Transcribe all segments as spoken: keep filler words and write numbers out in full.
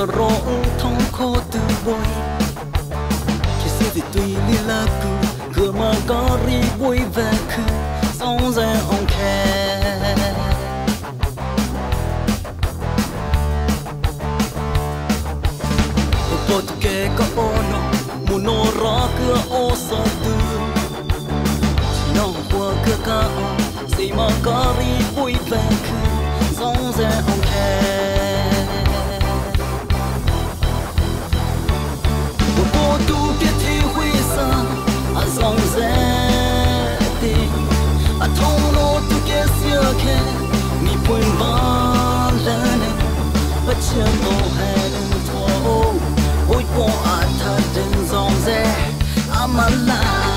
cờ rô thông khô từ bôi chỉ sẽ thì tùy li la cù cửa mà có ri vui về khứ sống ra ông khe bộ tu kê có ô nô mù nô rõ cửa ô sơ tư chỉ nông qua cửa ca ô gì mà có ri vui về khứ sống ra ông khe bộ tu kê thi huy sa à sống ra tình à thông nô tu kê xưa khe mi quên bao lần bất chợt ô hè thô ôi cô à thật đừng dòng dè à mà là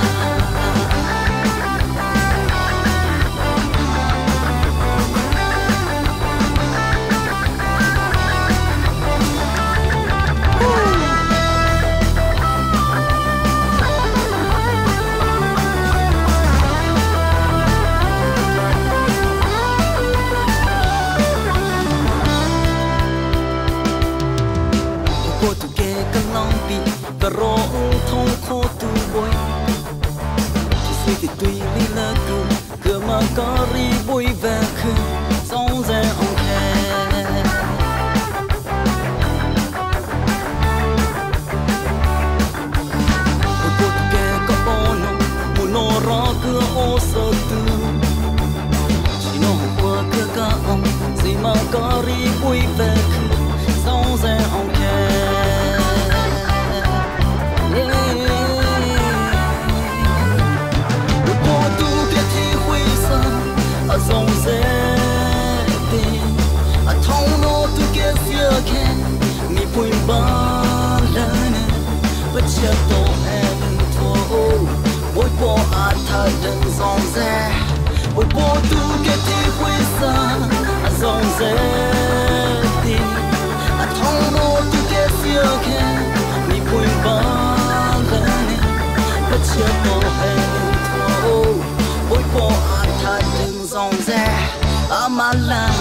cô tu kê cái lòng bị cờ rô thông khô tu bôi chỉ suy thì tùy li la cù cửa mà có ri vui về khứ sống ra ông khe cô tu kê có ô nô mù nô rõ cửa ô sơ tư chỉ nô qua cửa ca ông gì mà có ri vui về khứ sống ra ông khe dòng dễ tình à thông nô tu kia xưa khen mi quên bao lần bất chợt tổ em thô ôi bộ à thật đừng dòng dễ ôi bộ tu kia thì quên xa à dòng dễ tình à thông nô tu kia xưa khen mi quên bao lần bất chợt tổ em thô ôi bộ à thật đừng dòng dè à mà là